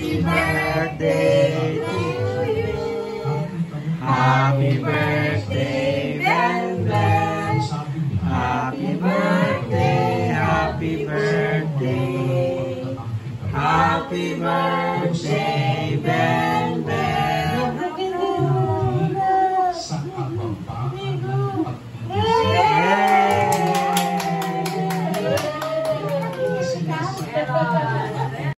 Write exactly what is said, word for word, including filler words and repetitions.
Happy birthday to you. Happy birthday, Ben Ben. Happy birthday, happy birthday. Happy birthday, Ben.